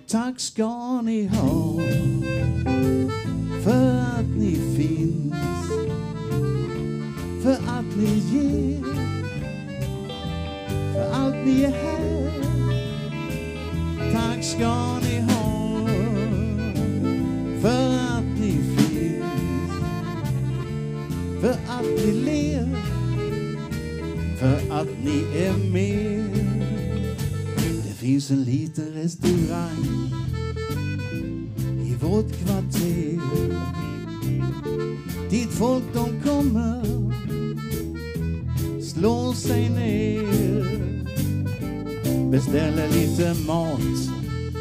Tack ska ni ha för att ni finns, för att ni ger, för allt ni är här. Tack ska ni ha för att ni finns, för att ni ler, för att ni är med. Det finns en liten restaurang i vårt kvarter, dit folk de kommer, slår sig ner, beställer lite mat,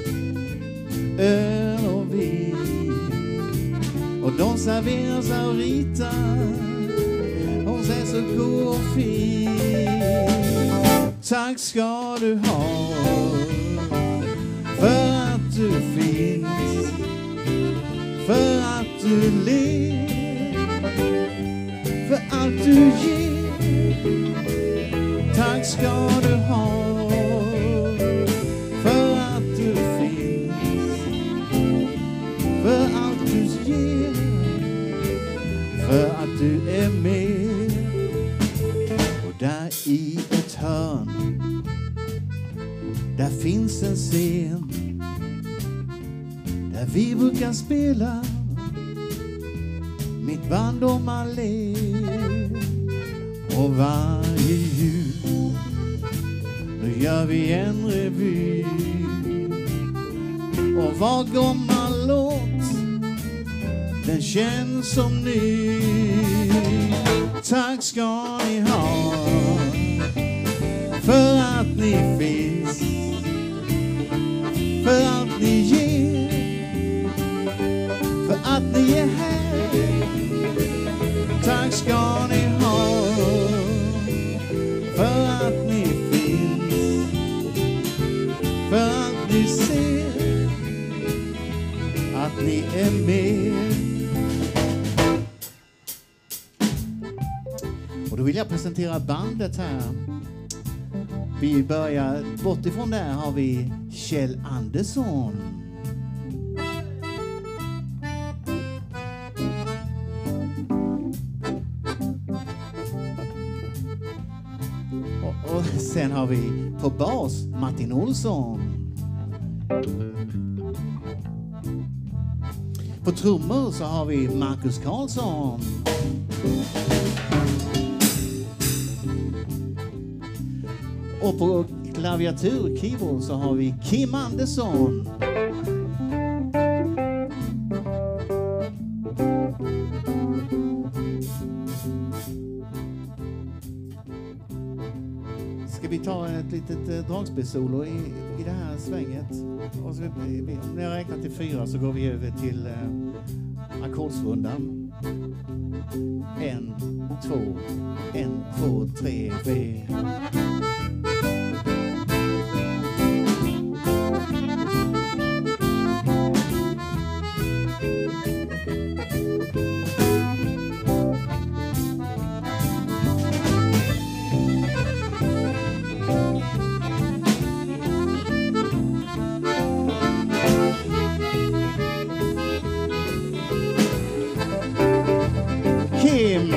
öl och vin, och de serverar Saurita, hon ser så god och fin. Tack ska du ha för att du finns, för att du ler, för allt du ger. Tack ska du ha för att du finns, för allt du ger, för att du är med. Och där i ett hörn, där finns en scen där vi brukar spela mitt band och Malé. Och varje jul då gör vi en revy, och var gammal låt den känns som ny. Tack ska ni ha för att ni finns, för allt ni ger, för att ni är här. Tack ska ni ha för att ni finns, för att ni ser att ni är med. Och då vill jag presentera bandet här. Vi börjar bortifrån, där har vi Kjell Andersson. Och sen har vi på bas Martin Olsson. På trummor så har vi Marcus Karlsson. Och på klaviatur, keyboard, så har vi Kim Andersson. Ska vi ta ett litet dragspelssolo i det här svänget? Och så, när jag räknar till 4 så går vi över till ackordsrundan. 1, 2, 1, 2, 3, 4. Kim.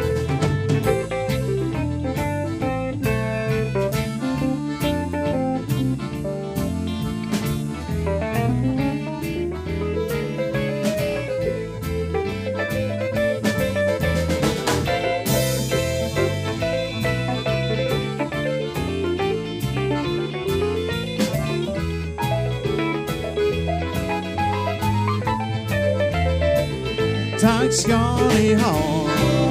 Tack ska ni ha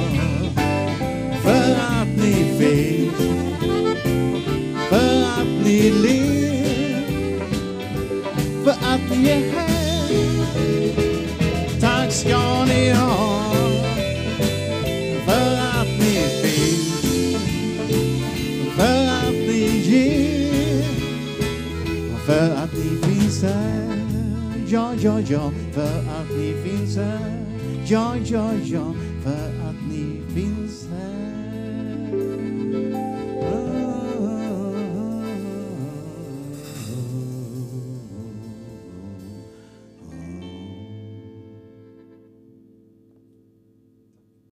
för att ni finns, för att ni ler, för att ni är här. Tack ska ni ha för att ni finns, för att ni ger, för att ni finns här. Ja, ja, ja, för att ni finns här. Ja, ja, ja, för